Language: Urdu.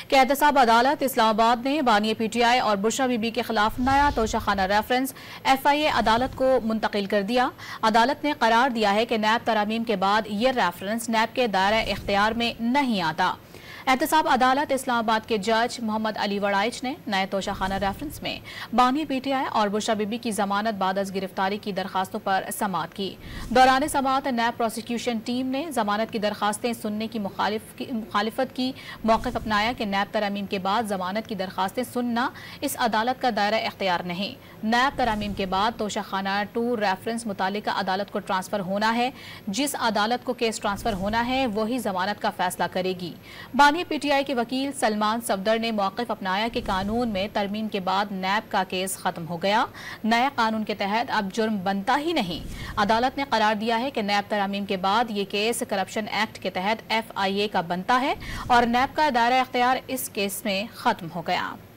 کہ احتساب عدالت اسلام آباد نے بانی پی ٹی آئی اور بشرا بی بی کے خلاف نیا توشہ خانہ ریفرنس ایف آئی اے عدالت کو منتقل کر دیا۔ عدالت نے قرار دیا ہے کہ نیب ترامیم کے بعد یہ ریفرنس نیب کے دائرہ اختیار میں نہیں آتا۔ احتساب عدالت اسلام آباد کے جج محمد علی وڑائچ نے نئے توشہ خانہ ریفرنس میں بانی پی ٹی آئی اور بشرا بی بی کی ضمانت بعد از گرفتاری کی درخواستوں پر سماعت کی۔ دوران سماعت نیب پروسیکیوشن ٹیم نے ضمانت کی درخواستیں سننے کی مخالفت کی موقف اپنایا کہ نیب ترامیم کے بعد ضمانت کی درخواستیں سننا اس عدالت کا دائرہ اختیار نہیں۔ نیب ترامیم کے بعد توشہ خانہ 2 ریفرنس متعلقہ عدالت کو ٹرانسفر ہونا ہے۔ جس عدالت کو کیس ٹرانسفر ہونا ہے وہی ضمانت کا فیصلہ کرے گی۔ بانی پی ٹی آئی کے وکیل سلمان صفدر نے موقف اپنایا کہ قانون میں ترمیم کے بعد نیب کا کیس ختم ہو گیا۔ نئے قانون کے تحت اب جرم بنتا ہی نہیں۔ عدالت نے قرار دیا ہے کہ نیب ترامیم کے بعد یہ کیس کرپشن ایکٹ کے تحت ایف آئی اے کا بنتا ہے اور نیب کا دائرہ اختیار اس کیس میں ختم ہو گیا۔